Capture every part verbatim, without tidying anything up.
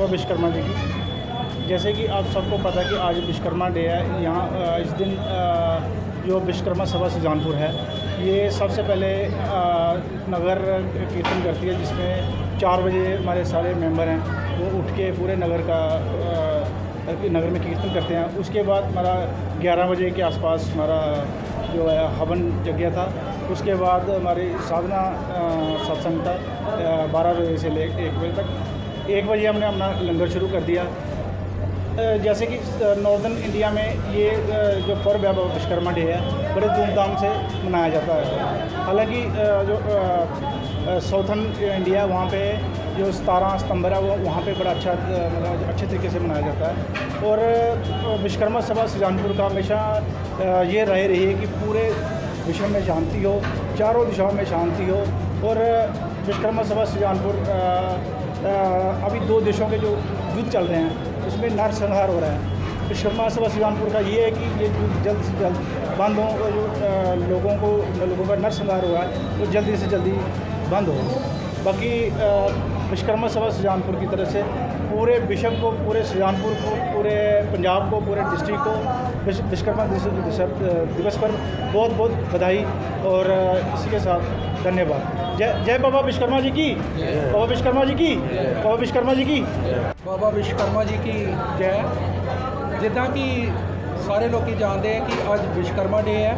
बाबा विश्वकर्मा जी की। जैसे कि आप सबको पता है कि आज विश्वकर्मा डे है। यहाँ इस दिन जो विश्वकर्मा सभा सुजानपुर है, ये सबसे पहले नगर कीर्तन करती है, जिसमें चार बजे हमारे सारे मेंबर हैं वो उठ के पूरे नगर का नगर में कीर्तन करते हैं। उसके बाद हमारा ग्यारह बजे के आसपास हमारा जो है हवन यज्ञ था। उसके बाद हमारी साधना सत्संग था बारह बजे से ले एक बजे तक। एक बजे हमने अपना लंगर शुरू कर दिया। जैसे कि नॉर्दर्न इंडिया में ये जो पर्व है विश्वकर्मा डे है, बड़े धूमधाम से मनाया जाता है। हालांकि जो साउथर्न इंडिया है वहाँ पे जो सतारह सितंबर है वो वहाँ पे बड़ा अच्छा मतलब अच्छे तरीके से मनाया जाता है। और विश्वकर्मा सभा सुजानपुर का हमेशा ये रहे रही है कि पूरे विश्व में शांति हो, चारों दिशाओं में शांति हो। और विश्वकर्मा सभा सुजानपुर अभी दो देशों के जो युद्ध चल रहे हैं उसमें नरसंहार हो रहा है। विश्वकर्मा सभा सुजानपुर का ये है कि ये जल्द से जल्द बंद हो, और जो लोगों को लोगों का नरसंहार हुआ है वो जल्दी से जल्दी बंद हो। बाकी विश्वकर्मा सभा सुजानपुर की तरफ से पूरे विश्व को, पूरे सुजानपुर को, पूरे पंजाब को, पूरे डिस्ट्रिक्ट को विश्वकर्मा दिवस पर बहुत बहुत बधाई और इसी के साथ धन्यवाद। जय जय बाबा विश्वकर्मा जी की, बाबा विश्वकर्मा जी की, बाबा विश्वकर्मा जी की, बाबा विश्वकर्मा जी की जय। जिदा कि सारे लोग जानते हैं कि आज विश्वकर्मा डे है,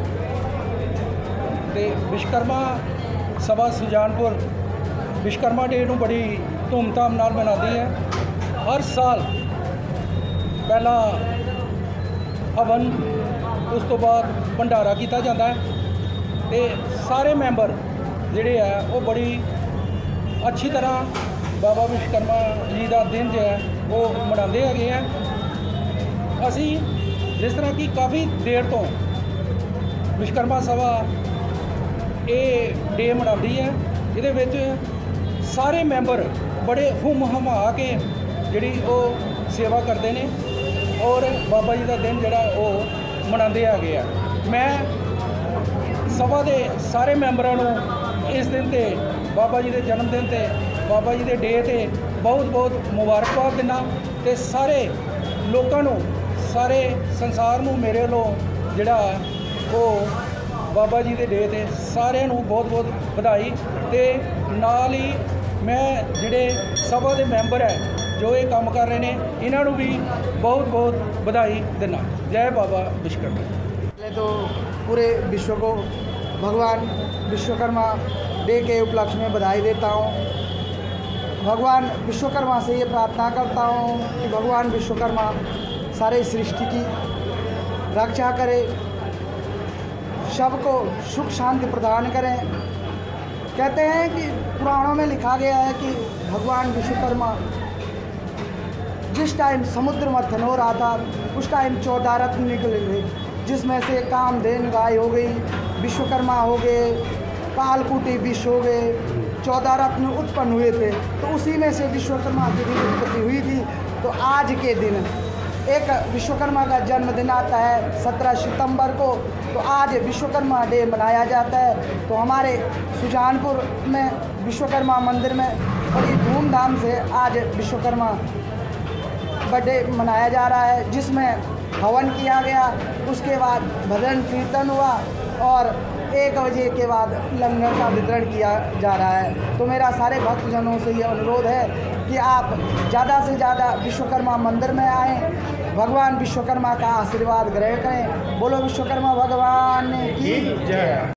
तो विश्वकर्मा सभा सुजानपुर विश्वकर्मा डे नूं बड़ी धूमधाम नाल मनाती है। हर साल पहला हवन, उस तो बाद भंडारा किया जाता है, तो सारे मैंबर जिहड़े है वो बड़ी अच्छी तरह बाबा विश्वकर्मा जी का दिन जो है वो मनाते हैं। असी जिस तरह की काफ़ी देर तो विश्वकर्मा सभा ये डे मनाती है, ये सारे मैंबर बड़े हुम हुमा के जिहड़ी वो सेवा करते हैं और बाबा जी का दिन जिहड़ा वो मनाते है। मैं सभा के सारे मैंबरों को इस दिन ते बाबा जी के जन्मदिन ते बाबा जी के डे ते बहुत बहुत मुबारकबाद दिना, ते सारे लोगों को, सारे संसार में मेरे वालों जिहड़ा वो बाबा जी के डे ते सारे बहुत बहुत बधाई। ते नाल ही मैं जिहड़े सभा के मैंबर है जो ये काम कर रहे हैं इन्हों भी बहुत बहुत बधाई देना। जय बाबा विश्वकर्मा। पहले तो पूरे विश्व को भगवान विश्वकर्मा डे के उपलक्ष्य में बधाई देता हूँ। भगवान विश्वकर्मा से ये प्रार्थना करता हूँ कि भगवान विश्वकर्मा सारे सृष्टि की रक्षा करे, सबको सुख शांति प्रदान करें। कहते हैं कि पुराणों में लिखा गया है कि भगवान विश्वकर्मा जिस टाइम समुद्र मंथन हो रहा था उस टाइम चौदह रत्न निकले थे, जिसमें से कामधेनु गाय हो गई, विश्वकर्मा हो गए, कालकूटी विष हो गए, चौदह रत्न उत्पन्न हुए थे। तो उसी में से विश्वकर्मा की भी उत्पत्ति हुई थी। तो आज के दिन एक विश्वकर्मा का जन्मदिन आता है सत्रह सितंबर को, तो आज विश्वकर्मा डे मनाया जाता है। तो हमारे सुजानपुर में विश्वकर्मा मंदिर में बड़ी धूमधाम से आज विश्वकर्मा बर्थडे मनाया जा रहा है, जिसमें हवन किया गया, उसके बाद भजन कीर्तन हुआ और एक बजे के बाद लंगर का वितरण किया जा रहा है। तो मेरा सारे भक्तजनों से ये अनुरोध है कि आप ज़्यादा से ज़्यादा विश्वकर्मा मंदिर में आएँ, भगवान विश्वकर्मा का आशीर्वाद ग्रहण करें। बोलो विश्वकर्मा भगवान की जय।